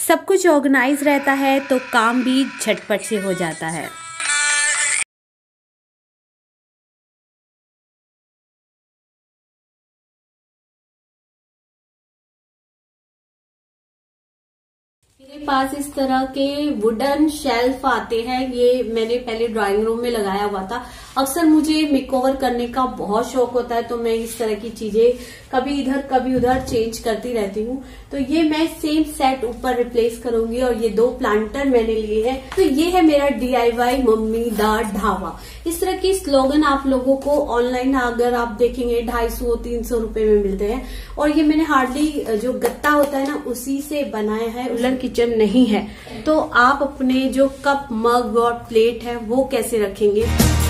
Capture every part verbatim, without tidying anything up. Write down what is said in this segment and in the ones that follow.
सब कुछ ऑर्गेनाइज रहता है तो काम भी झटपट से हो जाता है। मेरे पास इस तरह के वुडन शेल्फ आते हैं, ये मैंने पहले ड्राइंग रूम में लगाया हुआ था। अक्सर मुझे मेकओवर करने का बहुत शौक होता है तो मैं इस तरह की चीजें कभी इधर कभी उधर चेंज करती रहती हूँ। तो ये मैं सेम सेट ऊपर रिप्लेस करूंगी और ये दो प्लांटर मैंने लिए हैं। तो ये है मेरा डी आई वाई मम्मी दा ढाबा। इस तरह की स्लोगन आप लोगों को ऑनलाइन अगर आप देखेंगे ढाई सौ तीन सौ रुपए में मिलते हैं और ये मैंने हार्डली जो गत्ता होता है ना उसी से बनाया है। उलन किचन नहीं है तो आप अपने जो कप मग और प्लेट है वो कैसे रखेंगे।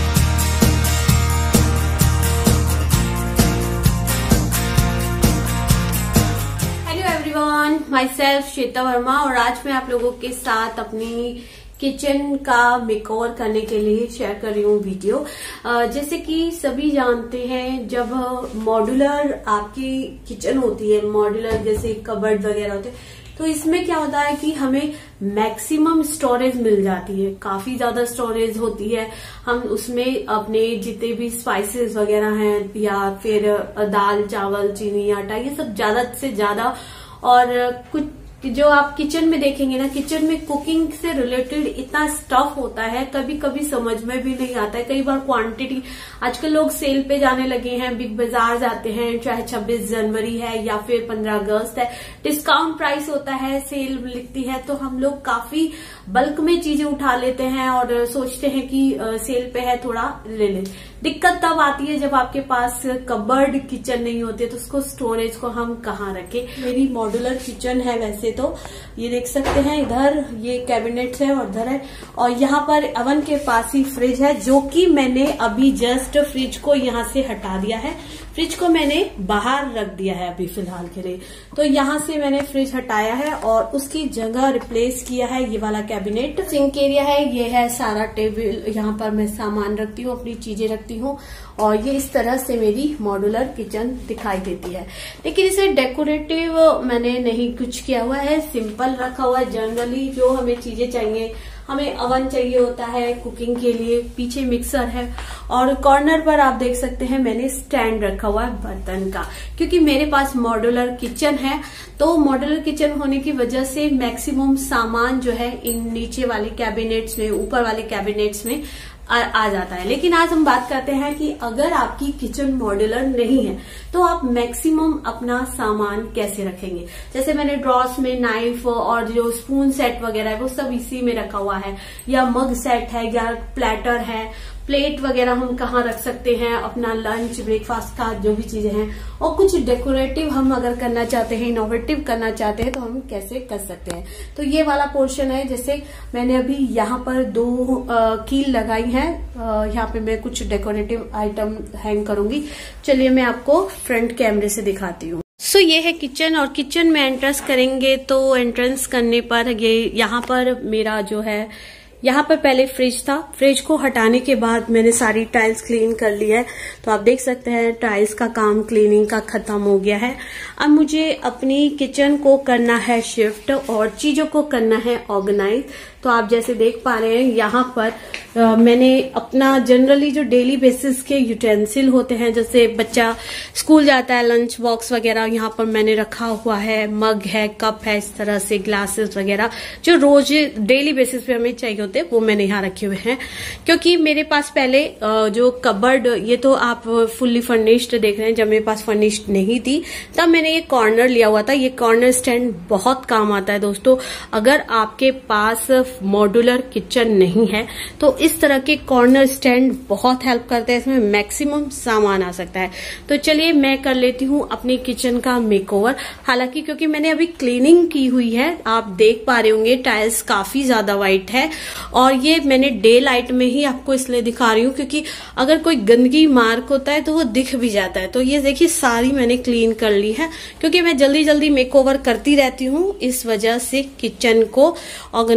माई सेल्फ श्वेता वर्मा और आज मैं आप लोगों के साथ अपनी किचन का मेकओवर करने के लिए शेयर कर रही हूँ वीडियो। जैसे कि सभी जानते हैं जब मॉड्यूलर आपकी किचन होती है, मॉड्यूलर जैसे कबर्ड वगैरह होते हैं, तो इसमें क्या होता है कि हमें मैक्सिमम स्टोरेज मिल जाती है, काफी ज्यादा स्टोरेज होती है। हम उसमें अपने जितने भी स्पाइसेस वगैरह हैं या फिर दाल चावल चीनी आटा ये सब ज्यादा से ज्यादा, और कुछ जो आप किचन में देखेंगे ना, किचन में कुकिंग से रिलेटेड इतना स्टफ होता है कभी कभी समझ में भी नहीं आता है। कई बार क्वांटिटी, आजकल लोग सेल पे जाने लगे हैं, बिग बाजार जाते हैं, चाहे छब्बीस जनवरी है या फिर पंद्रह अगस्त है, डिस्काउंट प्राइस होता है, सेल लिखती है, तो हम लोग काफी बल्क में चीजें उठा लेते हैं और सोचते हैं कि सेल पे है थोड़ा ले लें। दिक्कत तब आती है जब आपके पास कबर्ड किचन नहीं होती है तो उसको स्टोरेज को हम कहाँ रखें। मेरी मॉड्यूलर किचन है वैसे तो, ये देख सकते हैं इधर ये कैबिनेट है और इधर है, और यहाँ पर अवन के पास ही फ्रिज है जो कि मैंने अभी जस्ट फ्रिज को यहाँ से हटा दिया है। फ्रिज को मैंने बाहर रख दिया है अभी फिलहाल के लिए, तो यहाँ से मैंने फ्रिज हटाया है और उसकी जगह रिप्लेस किया है ये वाला कैबिनेट। सिंक एरिया है, ये है सारा टेबल, यहाँ पर मैं सामान रखती हूँ, अपनी चीजें रखती हूँ, और ये इस तरह से मेरी मॉड्यूलर किचन दिखाई देती है। लेकिन इसे डेकोरेटिव मैंने नहीं कुछ किया हुआ है, सिंपल रखा हुआ है। जनरली जो हमें चीजें चाहिए, हमें अवन चाहिए होता है कुकिंग के लिए, पीछे मिक्सर है और कॉर्नर पर आप देख सकते हैं मैंने स्टैंड रखा हुआ है बर्तन का, क्योंकि मेरे पास मॉड्यूलर किचन है। तो मॉड्यूलर किचन होने की वजह से मैक्सिमम सामान जो है इन नीचे वाले कैबिनेट्स में, ऊपर वाले कैबिनेट्स में आ, आ जाता है। लेकिन आज हम बात करते हैं कि अगर आपकी किचन मॉड्यूलर नहीं है तो आप मैक्सिमम अपना सामान कैसे रखेंगे। जैसे मैंने ड्रॉर्स में नाइफ और जो स्पून सेट वगैरह है वो सब इसी में रखा हुआ है, या मग सेट है या प्लेटर है, प्लेट वगैरह हम कहाँ रख सकते हैं, अपना लंच ब्रेकफास्ट का जो भी चीजें हैं। और कुछ डेकोरेटिव हम अगर करना चाहते हैं, इनोवेटिव करना चाहते हैं तो हम कैसे कर सकते हैं। तो ये वाला पोर्शन है, जैसे मैंने अभी यहाँ पर दो आ, कील लगाई है, यहाँ पे मैं कुछ डेकोरेटिव आइटम हैंग करूंगी। चलिए मैं आपको फ्रंट कैमरे से दिखाती हूँ। सो so, ये है किचन, और किचन में एंट्रेंस करेंगे तो एंट्रेंस करने पर ये यहाँ पर मेरा जो है, यहाँ पर पहले फ्रिज था, फ्रिज को हटाने के बाद मैंने सारी टाइल्स क्लीन कर ली है। तो आप देख सकते हैं टाइल्स का काम क्लीनिंग का खत्म हो गया है। अब मुझे अपनी किचन को करना है शिफ्ट और चीजों को करना है ऑर्गेनाइज। तो आप जैसे देख पा रहे हैं यहाँ पर आ, मैंने अपना जनरली जो डेली बेसिस के यूटेंसिल होते हैं, जैसे बच्चा स्कूल जाता है लंच बॉक्स वगैरह, यहाँ पर मैंने रखा हुआ है, मग है, कप है, इस तरह से ग्लासेस वगैरह जो रोज डेली बेसिस पे हमें चाहिए होते हैं वो मैंने यहाँ रखे हुए हैं। क्योंकि मेरे पास पहले जो कबर्ड, ये तो आप फुल्ली फर्निश्ड देख रहे हैं, जब मेरे पास फर्निश्ड नहीं थी तब मैंने ये कॉर्नर लिया हुआ था। ये कॉर्नर स्टैंड बहुत काम आता है दोस्तों। अगर आपके पास मॉड्यूलर किचन नहीं है तो इस तरह के कॉर्नर स्टैंड बहुत हेल्प करते हैं, इसमें मैक्सिमम सामान आ सकता है। तो चलिए मैं कर लेती हूँ अपनी किचन का मेकओवर। हालांकि क्योंकि मैंने अभी क्लीनिंग की हुई है, आप देख पा रहे होंगे टाइल्स काफी ज्यादा व्हाइट है, और ये मैंने डे लाइट में ही आपको इसलिए दिखा रही हूँ क्योंकि अगर कोई गंदगी मार्क होता है तो वो दिख भी जाता है। तो ये देखिए सारी मैंने क्लीन कर ली है, क्योंकि मैं जल्दी जल्दी मेकओवर करती रहती हूँ, इस वजह से किचन को ऑर्गेनाइज करने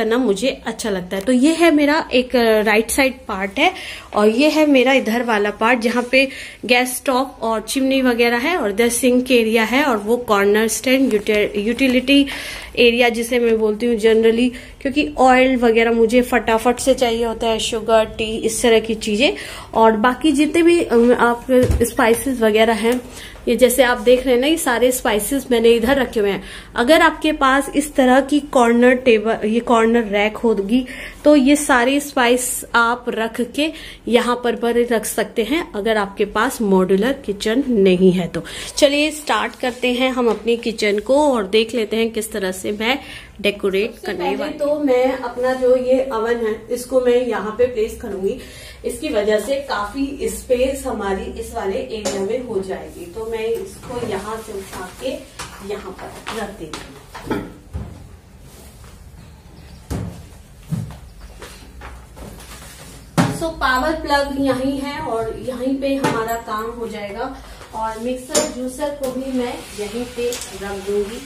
करना मुझे अच्छा लगता है। तो ये है मेरा एक राइट साइड पार्ट है और ये है मेरा इधर वाला पार्ट जहाँ पे गैस स्टॉव और चिमनी वगैरह है और इधर सिंक एरिया है और वो कॉर्नर स्टैंड यूटिलिटी एरिया जिसे मैं बोलती हूँ जनरली, क्योंकि ऑयल वगैरह मुझे फटाफट से चाहिए होता है, शुगर, टी, इस तरह की चीजें। और बाकी जितने भी आप स्पाइसेस वगैरह हैं, ये जैसे आप देख रहे हैं ना, ये सारे स्पाइसेस मैंने इधर रखे हुए हैं। अगर आपके पास इस तरह की कॉर्नर टेबल, ये कॉर्नर रैक होगी तो ये सारे स्पाइस आप रख के यहाँ पर पर रख सकते हैं, अगर आपके पास मॉड्यूलर किचन नहीं है तो। चलिए स्टार्ट करते हैं हम अपनी किचन को और देख लेते हैं किस तरह से मैं डेकोरेट करने वाली। तो मैं अपना जो ये अवन है इसको मैं यहाँ पे प्लेस करूंगी, इसकी वजह से काफी स्पेस हमारी इस वाले एरिया में हो जाएगी। तो मैं इसको यहाँ से उठा के यहाँ पर रख देती हूँ। सो पावर प्लग यहीं है और यहीं पे हमारा काम हो जाएगा और मिक्सर जूसर को भी मैं यहीं पे रख दूंगी।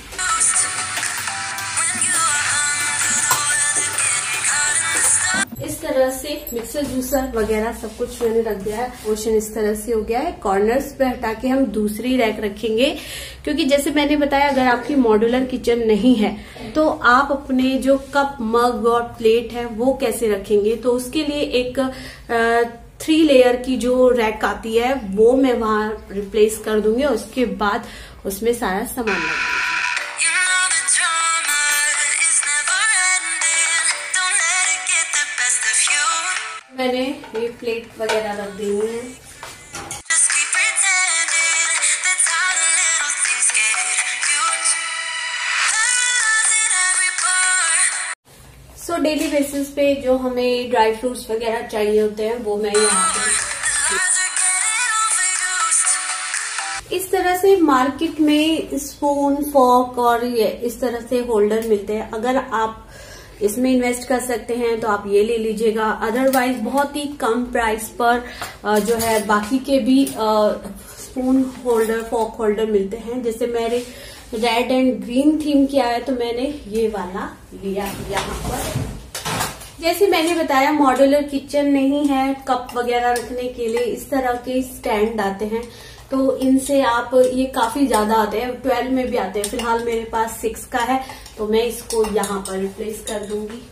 इस तरह से मिक्सर जूसर वगैरह सब कुछ मैंने रख दिया है। पोर्शन इस तरह से हो गया है। कॉर्नर्स पे हटा के हम दूसरी रैक रखेंगे, क्योंकि जैसे मैंने बताया अगर आपकी मॉड्यूलर किचन नहीं है तो आप अपने जो कप, मग और प्लेट है वो कैसे रखेंगे। तो उसके लिए एक थ्री लेयर की जो रैक आती है वो मैं वहां रिप्लेस कर दूंगी और उसके बाद उसमें सारा सामान लगेगा। मैंने ये प्लेट वगैरह रख दी है। सो डेली बेसिस पे जो हमें ड्राई फ्रूट्स वगैरह चाहिए होते हैं वो मैं यहाँ पे इस तरह से मार्केट में स्पून, फॉर्क और ये इस तरह से होल्डर मिलते हैं। अगर आप इसमें इन्वेस्ट कर सकते हैं तो आप ये ले लीजिएगा। अदरवाइज बहुत ही कम प्राइस पर जो है बाकी के भी स्पून होल्डर, फॉर्क होल्डर मिलते हैं। जैसे मेरे रेड एंड ग्रीन थीम किया है तो मैंने ये वाला लिया यहाँ पर। जैसे मैंने बताया मॉड्यूलर किचन नहीं है, कप वगैरह रखने के लिए इस तरह के स्टैंड आते हैं, तो इनसे आप, ये काफी ज्यादा आते हैं, ट्वेल्व में भी आते हैं। फिलहाल मेरे पास सिक्स का है तो मैं इसको यहाँ पर रिप्लेस कर दूंगी।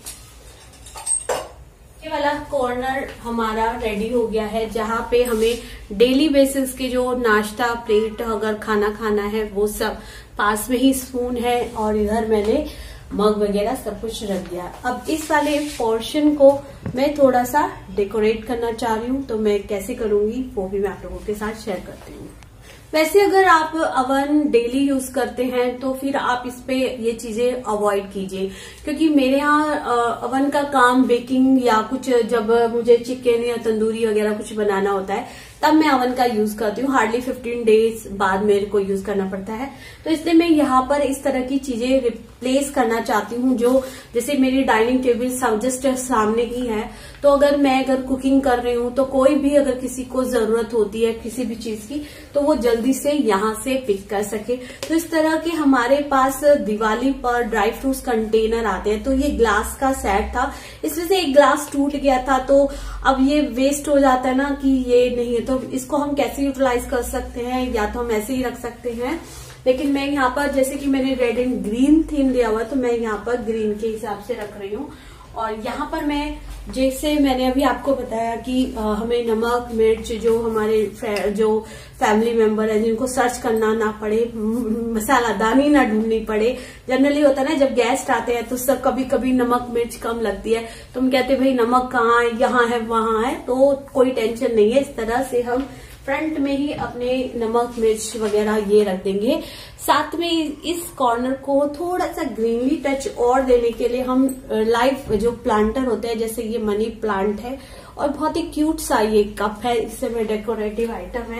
ये वाला कॉर्नर हमारा रेडी हो गया है जहाँ पे हमें डेली बेसिस के जो नाश्ता, प्लेट, अगर खाना खाना है वो सब, पास में ही स्पून है और इधर मैंने मग वगैरह सब कुछ रख दिया। अब इस वाले पोर्शन को मैं थोड़ा सा डेकोरेट करना चाह रही हूँ, तो मैं कैसे करूंगी वो भी मैं आप लोगों के साथ शेयर करती हूँ। वैसे अगर आप अवन डेली यूज करते हैं तो फिर आप इस पे ये चीजें अवॉइड कीजिए, क्योंकि मेरे यहाँ अवन का काम बेकिंग या कुछ, जब मुझे चिकन या तंदूरी वगैरह कुछ बनाना होता है तब मैं अवन का यूज करती हूँ। हार्डली फिफ्टीन डेज बाद मेरे को यूज करना पड़ता है, तो इसलिए मैं यहाँ पर इस तरह की चीजें रिप्लेस करना चाहती हूँ। जो जैसे मेरी डाइनिंग टेबल जस्ट सामने ही है, तो अगर मैं अगर कुकिंग कर रही हूँ तो कोई भी अगर किसी को जरूरत होती है किसी भी चीज की तो वो जल्दी से यहाँ से पिक कर सके। तो इस तरह के हमारे पास दिवाली पर ड्राई फ्रूट्स कंटेनर आते हैं, तो ये ग्लास का सेट था, इस वजह से एक ग्लास टूट गया था, तो अब ये वेस्ट हो जाता है ना कि ये नहीं है, तो इसको हम कैसे यूटिलाइज कर सकते हैं, या तो हम ऐसे ही रख सकते हैं। लेकिन मैं यहाँ पर, जैसे कि मैंने रेड एंड ग्रीन थीम दिया हुआ, तो मैं यहाँ पर ग्रीन के हिसाब से रख रही हूँ। और यहाँ पर मैं, जैसे मैंने अभी आपको बताया कि आ, हमें नमक, मिर्च, जो हमारे जो फैमिली मेंबर है जिनको सर्च करना ना पड़े, मसाला दानी ना ढूंढनी पड़े। जनरली होता है ना जब गेस्ट आते हैं तो सब कभी कभी नमक मिर्च कम लगती है, तो हम कहते हैं भाई नमक कहाँ है, यहाँ है, वहां है, तो कोई टेंशन नहीं है। इस तरह से हम फ्रंट में ही अपने नमक मिर्च वगैरह ये रख देंगे। साथ में इस कॉर्नर को थोड़ा सा ग्रीनली टच और देने के लिए हम लाइव जो प्लांटर होते हैं, जैसे ये मनी प्लांट है और बहुत ही क्यूट सा ये कप है, इससे मैं डेकोरेटिव आइटम है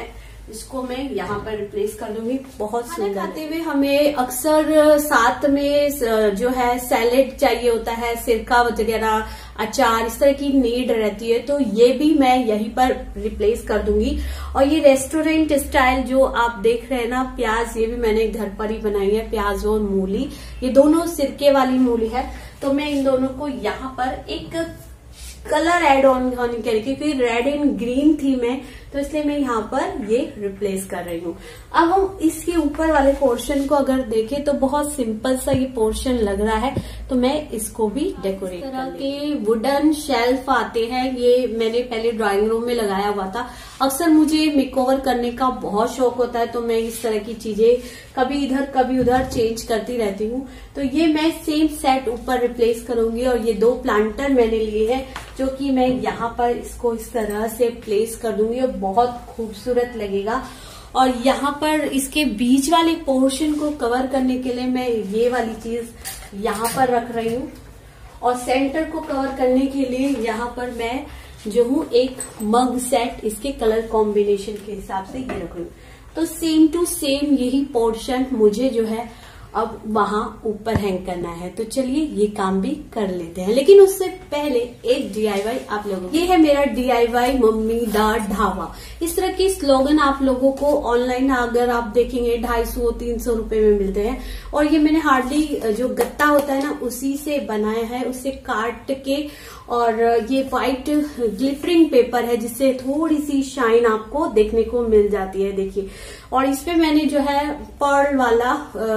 इसको मैं यहाँ पर रिप्लेस कर दूंगी। बहुत सुंदर खाते हुए हमें अक्सर साथ में जो है सैलेड चाहिए होता है, सिरका वगैरह, अचार, इस तरह की नीड रहती है, तो ये भी मैं यहीं पर रिप्लेस कर दूंगी। और ये रेस्टोरेंट स्टाइल जो आप देख रहे हैं ना, प्याज, ये भी मैंने घर पर ही बनाई है, प्याज और मूली, ये दोनों सिरके वाली मूली है। तो मैं इन दोनों को यहाँ पर एक कलर एड ऑन होने के लिए, क्योंकि रेड एंड ग्रीन थीम है, तो इसलिए मैं यहाँ पर ये रिप्लेस कर रही हूँ। अब हम इसके ऊपर वाले पोर्शन को अगर देखें तो बहुत सिंपल सा ये पोर्शन लग रहा है, तो मैं इसको भी डेकोरेट कर तरह के वुडन शेल्फ आते हैं, ये मैंने पहले ड्राइंग रूम में लगाया हुआ था। अक्सर मुझे मेकओवर करने का बहुत शौक होता है, तो मैं इस तरह की चीजें कभी इधर कभी उधर चेंज करती रहती हूँ। तो ये मैं सेम सेट ऊपर रिप्लेस करूंगी। और ये दो प्लांटर मैंने लिए हैं, जो कि मैं यहाँ पर इसको इस तरह से प्लेस कर दूंगी और बहुत खूबसूरत लगेगा। और यहाँ पर इसके बीच वाले पोर्शन को कवर करने के लिए मैं ये वाली चीज यहाँ पर रख रही हूँ, और सेंटर को कवर करने के लिए यहाँ पर मैं जो हूँ एक मग सेट, इसके कलर कॉम्बिनेशन के हिसाब से ये रख रही हूँ। तो सेम टू सेम यही पोर्शन मुझे जो है अब वहां ऊपर हैंग करना है। तो चलिए ये काम भी कर लेते हैं, लेकिन उससे पहले एक डीआईवाई आप लोगों को, ये है मेरा डीआईवाई मम्मी दा ढाबा। इस तरह के स्लोगन आप लोगों को ऑनलाइन अगर आप देखेंगे ढाई सौ तीन सौ रुपए में मिलते हैं। और ये मैंने हार्डली जो गत्ता होता है ना, उसी से बनाया है, उससे काट के। और ये व्हाइट ग्लिटरिंग पेपर है, जिससे थोड़ी सी शाइन आपको देखने को मिल जाती है, देखिए। और इसपे मैंने जो है पर्ल वाला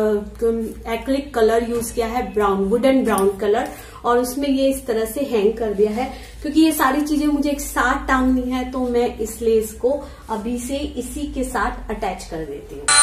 एक्रिलिक कलर यूज किया है, ब्राउन, वुडन ब्राउन कलर, और उसमें ये इस तरह से हैंग कर दिया है। क्योंकि ये सारी चीजें मुझे एक साथ टांगनी है, तो मैं इसलिए इसको अभी से इसी के साथ अटैच कर देती हूँ।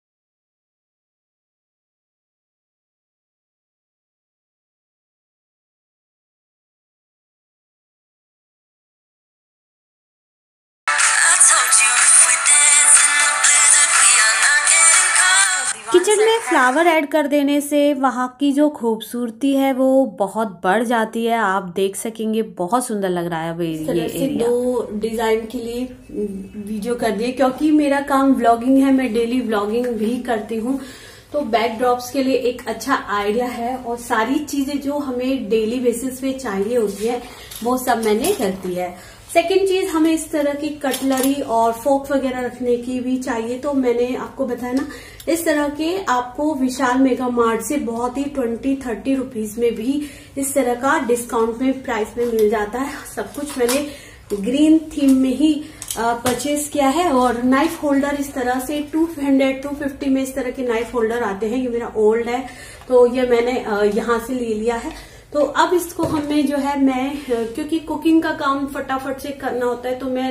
किचन में फ्लावर ऐड कर देने से वहाँ की जो खूबसूरती है वो बहुत बढ़ जाती है। आप देख सकेंगे बहुत सुंदर लग रहा है अब ये एरिया। दो डिजाइन के लिए वीडियो कर दिए, क्योंकि मेरा काम व्लॉगिंग है, मैं डेली व्लॉगिंग भी करती हूँ, तो बैकड्रॉप्स के लिए एक अच्छा आइडिया है। और सारी चीजें जो हमें डेली बेसिस पे चाहिए होती है वो सब मैंने कर दी है। सेकेंड चीज, हमें इस तरह की कटलरी और फोक वगैरह रखने की भी चाहिए, तो मैंने आपको बताया ना, इस तरह के आपको विशाल मेगा मार्ट से बहुत ही ट्वेंटी थर्टी रुपीज में भी इस तरह का डिस्काउंट में प्राइस में मिल जाता है। सब कुछ मैंने ग्रीन थीम में ही परचेज किया है। और नाइफ होल्डर इस तरह से टू हंड्रेड टू फिफ्टी में इस तरह के नाइफ होल्डर आते हैं। ये मेरा ओल्ड है, तो ये मैंने यहाँ से ले लिया है। तो अब इसको हमें जो है, मैं क्योंकि कुकिंग का काम फटाफट से करना होता है, तो मैं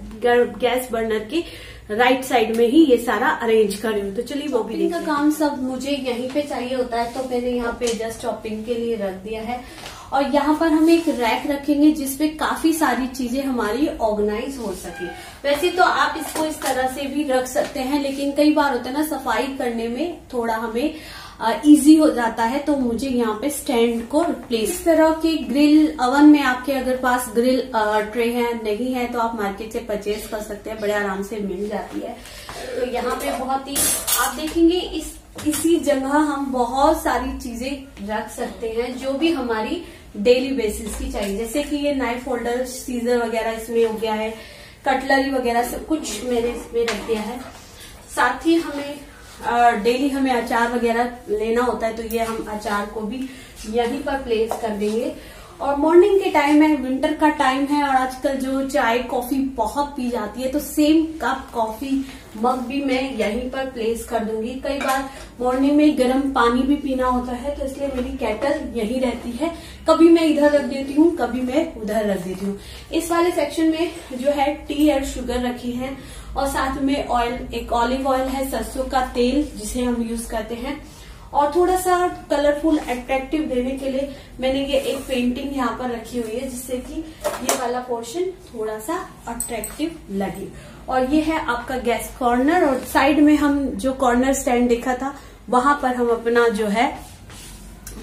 गैस बर्नर की राइट साइड में ही ये सारा अरेंज कर रही हूँ। तो चलिए वो भी का काम सब मुझे यहीं पे चाहिए होता है, तो मैंने यहाँ पे जस्ट चॉपिंग के लिए रख दिया है। और यहाँ पर हम एक रैक रखेंगे जिसपे काफी सारी चीजें हमारी ऑर्गेनाइज हो सके। वैसे तो आप इसको इस तरह से भी रख सकते हैं, लेकिन कई बार होता है ना, सफाई करने में थोड़ा हमें इजी uh, हो जाता है, तो मुझे यहाँ पे स्टैंड को रिप्लेस। इस तरह की ग्रिल अवन में आपके अगर पास ग्रिल ट्रे है, नहीं है तो आप मार्केट से परचेज कर सकते हैं, बड़े आराम से मिल जाती है। तो यहाँ पे बहुत ही आप देखेंगे इस इसी जगह हम बहुत सारी चीजें रख सकते हैं जो भी हमारी डेली बेसिस की चाहिए। जैसे कि ये नाइफ होल्डर, सीजर वगैरह इसमें हो गया है, कटलरी वगैरह सब कुछ मैंने इसमें रख दिया है। साथ ही हमें डेली हमें अचार वगैरह लेना होता है, तो ये हम अचार को भी यहीं पर प्लेस कर देंगे। और मॉर्निंग के टाइम है, विंटर का टाइम है, और आजकल जो चाय कॉफी बहुत पी जाती है, तो सेम कप कॉफी मग भी मैं यहीं पर प्लेस कर दूंगी। कई बार मॉर्निंग में गर्म पानी भी पीना होता है, तो इसलिए मेरी केटल यहीं रहती है। कभी मैं इधर रख देती हूँ, कभी मैं उधर रख देती हूँ। इस वाले सेक्शन में जो है टी और शुगर रखी है, और साथ में ऑयल, एक ऑलिव ऑयल है, सरसों का तेल जिसे हम यूज करते हैं। और थोड़ा सा कलरफुल अट्रैक्टिव देने के लिए मैंने ये एक पेंटिंग यहाँ पर रखी हुई है, जिससे कि ये वाला पोर्शन थोड़ा सा अट्रैक्टिव लगे। और ये है आपका गैस कॉर्नर, और साइड में हम जो कॉर्नर स्टैंड देखा था वहां पर हम अपना जो है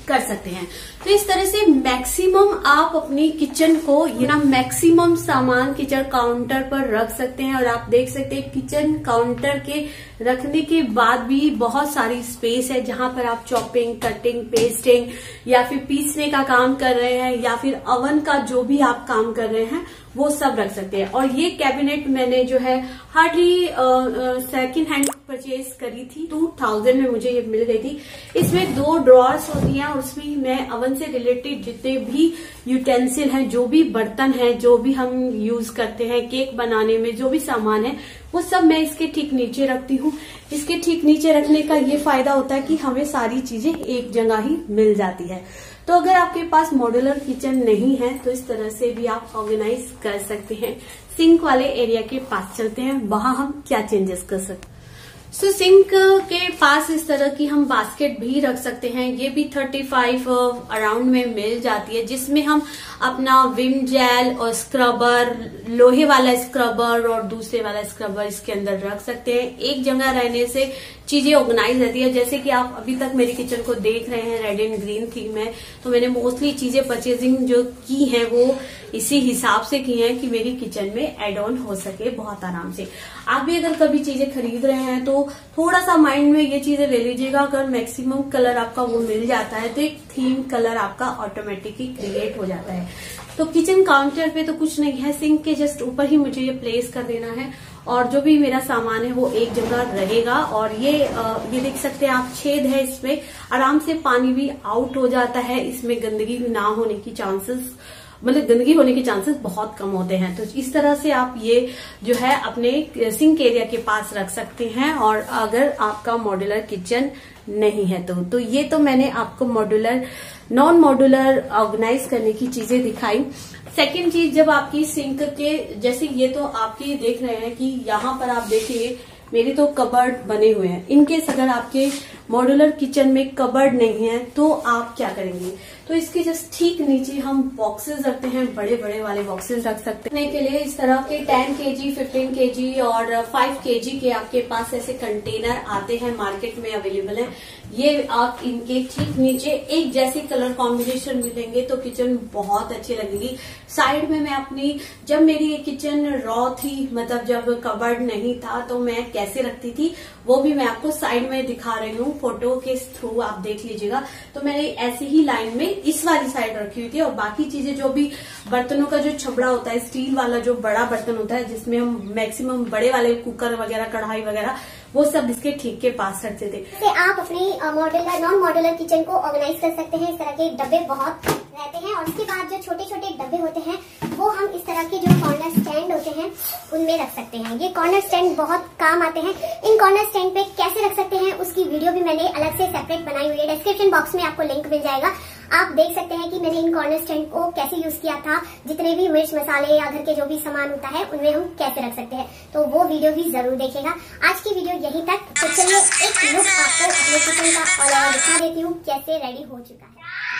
कर सकते हैं। तो इस तरह से मैक्सिमम आप अपनी किचन को ये ना मैक्सिमम सामान किचन काउंटर पर रख सकते हैं। और आप देख सकते हैं किचन काउंटर के रखने के बाद भी बहुत सारी स्पेस है जहां पर आप चॉपिंग, कटिंग, पेस्टिंग या फिर पीसने का काम कर रहे हैं या फिर अवन का जो भी आप काम कर रहे हैं वो सब रख सकते हैं। और ये कैबिनेट मैंने जो है हार्डली सेकंड हैंड परचेज करी थी, टू थाउजेंड में मुझे ये मिल गई थी। इसमें दो ड्रॉर्स होती हैं और उसमें मैं अवन से रिलेटेड जितने भी यूटेंसिल हैं, जो भी बर्तन हैं, जो भी हम यूज करते हैं केक बनाने में, जो भी सामान है वो सब मैं इसके ठीक नीचे रखती हूँ। इसके ठीक नीचे रखने का ये फायदा होता है कि हमें सारी चीजें एक जगह ही मिल जाती है। तो अगर आपके पास मॉड्यूलर किचन नहीं है तो इस तरह से भी आप ऑर्गेनाइज कर सकते हैं। सिंक वाले एरिया के पास चलते हैं, वहां हम क्या चेंजेस कर सकते हैं। सो so, सिंक के पास इस तरह की हम बास्केट भी रख सकते हैं। ये भी पैंतीस अराउंड में मिल जाती है, जिसमें हम अपना विम जेल और स्क्रबर, लोहे वाला स्क्रबर और दूसरे वाला स्क्रबर इसके अंदर रख सकते हैं। एक जगह रहने से चीजें ऑर्गेनाइज रहती है। जैसे कि आप अभी तक मेरी किचन को देख रहे हैं रेड एंड ग्रीन थीम है, तो मैंने मोस्टली चीजें परचेजिंग जो की है वो इसी हिसाब से की है कि मेरी किचन में एड ऑन हो सके बहुत आराम से। आप भी अगर कभी चीजें खरीद रहे हैं तो थोड़ा सा माइंड में ये चीजें ले लीजिएगा। अगर मैक्सिमम कलर आपका वो मिल जाता है तो एक थीम कलर आपका ऑटोमेटिकली क्रिएट हो जाता है। तो किचन काउंटर पे तो कुछ नहीं है, सिंक के जस्ट ऊपर ही मुझे ये प्लेस कर देना है और जो भी मेरा सामान है वो एक जगह रहेगा। और ये ये देख सकते हैं आप, छेद है इसमें, आराम से पानी भी आउट हो जाता है। इसमें गंदगी ना होने की चांसेस, मतलब गंदगी होने के चांसेस बहुत कम होते हैं। तो इस तरह से आप ये जो है अपने सिंक एरिया के पास रख सकते हैं। और अगर आपका मॉड्यूलर किचन नहीं है तो तो ये तो मैंने आपको मॉड्यूलर, नॉन मॉड्यूलर ऑर्गेनाइज करने की चीजें दिखाई। सेकेंड चीज, जब आपकी सिंक के जैसे ये तो आपकी देख रहे हैं कि यहाँ पर आप देखिए मेरी तो कबर्ड बने हुए हैं। इनकेस अगर आपके मॉड्यूलर किचन में कबर्ड नहीं है तो आप क्या करेंगे, तो इसके जस्ट ठीक नीचे हम बॉक्सेस रखते हैं, बड़े बड़े वाले बॉक्सेस रख सकते हैं। के लिए इस तरह के टेन केजी, फिफ्टीन केजी और फाइव केजी के आपके पास ऐसे कंटेनर आते हैं, मार्केट में अवेलेबल है। ये आप इनके ठीक नीचे एक जैसे कलर कॉम्बिनेशन मिलेंगे तो किचन बहुत अच्छी लगेगी। साइड में मैं अपनी, जब मेरी ये किचन रॉ थी, मतलब जब कबर्ड नहीं था, तो मैं कैसे रखती थी वो भी मैं आपको साइड में दिखा रही हूँ, फोटो के थ्रू आप देख लीजिएगा। तो मैंने ऐसी ही लाइन में इस वाली साइड रखी हुई थी और बाकी चीजें जो भी बर्तनों का जो छबड़ा होता है, स्टील वाला जो बड़ा बर्तन होता है जिसमें हम मैक्सिमम बड़े वाले कुकर वगैरह, कढ़ाई वगैरह, वो सब इसके ठीक के पास रखते थे। से आप अपनी मॉड्यूलर, नॉन मॉड्यूलर किचन को ऑर्गेनाइज कर सकते हैं। इस तरह के डब्बे बहुत रहते हैं और उसके बाद जो छोटे छोटे डब्बे होते हैं वो हम इस तरह के जो कॉर्नर स्टैंड होते हैं उनमें रख सकते हैं। ये कॉर्नर स्टैंड बहुत काम आते हैं। इन कॉर्नर स्टैंड पे कैसे रख सकते हैं उसकी वीडियो भी मैंने अलग से सेपरेट बनाई हुई है, डिस्क्रिप्शन बॉक्स में आपको लिंक मिल जाएगा। आप देख सकते हैं कि मैंने इन कॉर्नर स्टैंड को कैसे यूज किया था, जितने भी मिर्च मसाले या घर के जो भी सामान होता है उनमें हम कैसे रख सकते हैं, तो वो वीडियो भी जरूर देखिएगा। आज की वीडियो यहीं तक। तो चलिए एक लुक आपको अपने किचन का और दिखा देती हूँ कैसे रेडी हो चुका है।